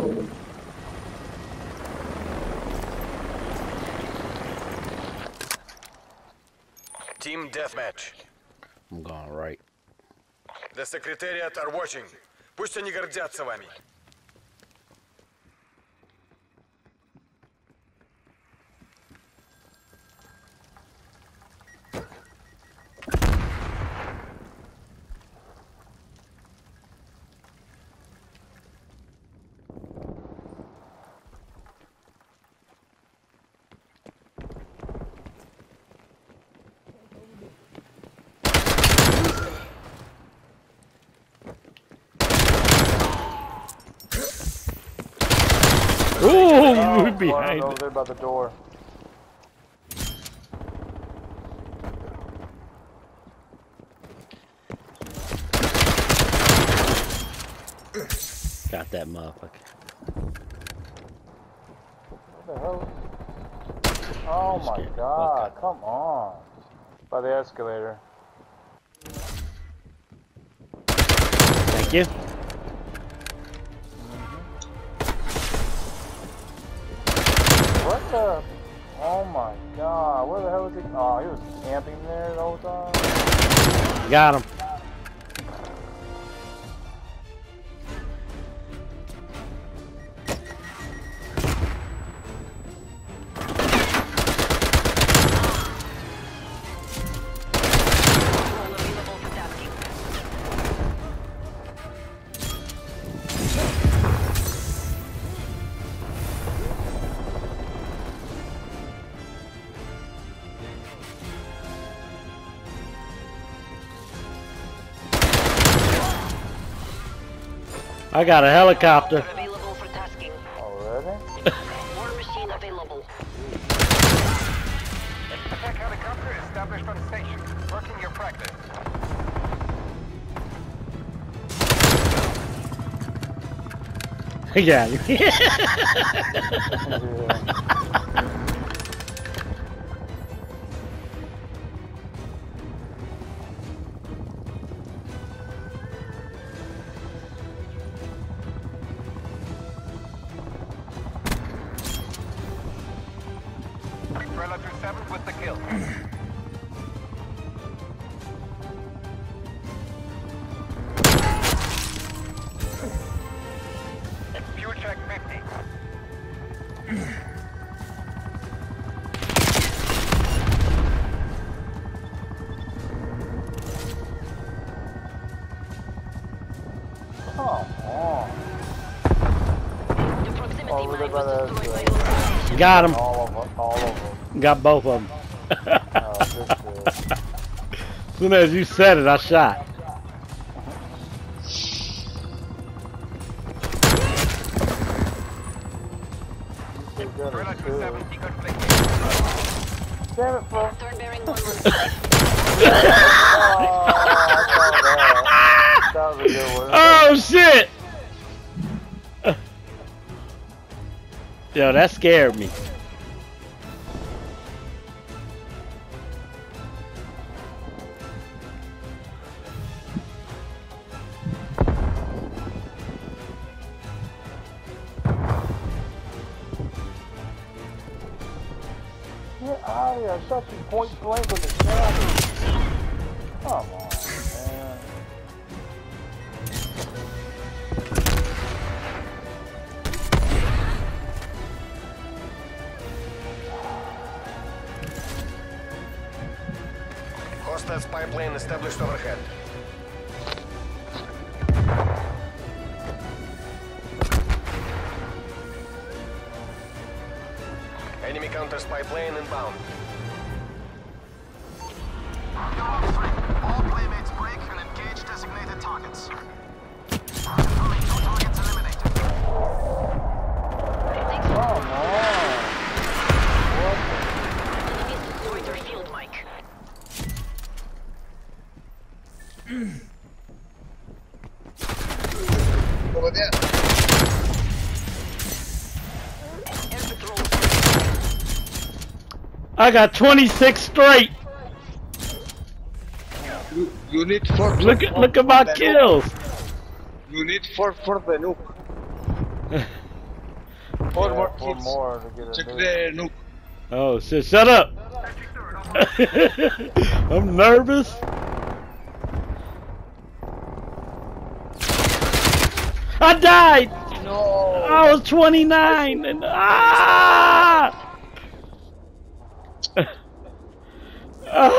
Team deathmatch. I'm going right. The Secretariat are watching. Пусть они гордятся вами. Ooh, behind over it. there by the door. Got that motherfucker. What the hell? Oh my god, come on. By the escalator. Thank you. What the? Oh my god, where the hell was he? Oh, he was camping there the whole time? Got him. I got a helicopter. Available for tasking. Already? War machine available. Attack helicopter established on station. Working your practice. Yeah. Umbrella 27 with the kill. Fuel check 50. Come on. The proximity Over there mine by was the destroyed by escalator. hostile. Got him. All of them. All of them. Got both of them. Oh, this is. As soon as you said it, I shot. Umbrella 27 deconflicting. Damn it, bro. Turn bearing 115. Oh, I saw that. That was a good one. Oh shit! Yo, that scared me. Get out of here. I shot you point blank with the gun. Come on, man. Hostile spy plane established overhead. Enemy counter spy plane inbound. All playmates break and engage designated targets. Confirming 2 targets eliminated. Come on. What Enemies deployed their field mic. Over there. Air patrol. I got 26 straight. You need 4 Look at my kills. You need 4 for the nuke. Four Yeah, more four kills. more to get Check it. the nuke. Oh shit! Shut up. I'm nervous. I died. No. I was 29 and ah.